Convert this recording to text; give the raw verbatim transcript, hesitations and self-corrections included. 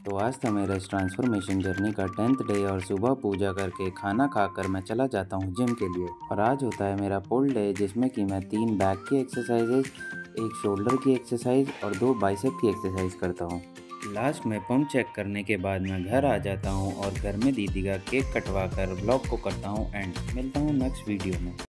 तो आज था मेरा इस ट्रांसफॉर्मेशन जर्नी का टेंथ डे और सुबह पूजा करके खाना खाकर मैं चला जाता हूँ जिम के लिए। और आज होता है मेरा पुल डे जिसमें कि मैं तीन बैक की एक्सरसाइजेज, एक शोल्डर की एक्सरसाइज और दो बाइसेप की एक्सरसाइज करता हूँ। लास्ट में पंप चेक करने के बाद मैं घर आ जाता हूँ और घर में दीदी का केक कटवा कर ब्लॉग को करता हूँ एंड मिलता हूँ नेक्स्ट वीडियो में।